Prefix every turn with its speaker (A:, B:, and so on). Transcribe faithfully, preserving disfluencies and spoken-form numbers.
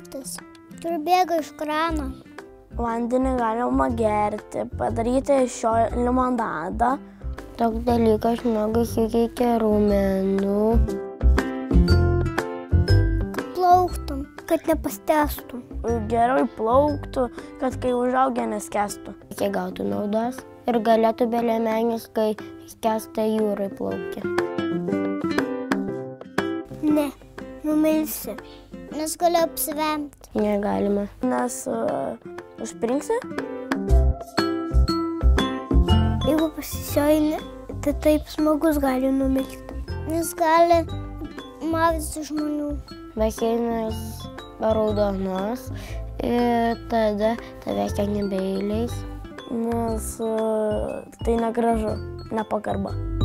A: maistas, kur bėga iš krano.
B: Vandenį galima gerti, padaryti iš jo limonadą.
C: Toks dalykas žmogui suteikia raumenų.
A: Plauktum, kad nepastestum.
B: Geriau plauktų, kad kai užaugę neskestų.
C: Kai gautų naudos ir galėtų be liemenės, kai skęsta jūrai plaukia.
A: Ne, numilsi, nes gali apsivemti.
C: Negalima.
B: Nes uh, užspringsi?
A: Jeigu pasisioini, tai taip žmogus gali numilti. Nes gali maudytis žmonių.
C: Baseinas raudonos ir tada tavęs ten nebeįleis.
B: Nes uh, tai negražu, nepagarba.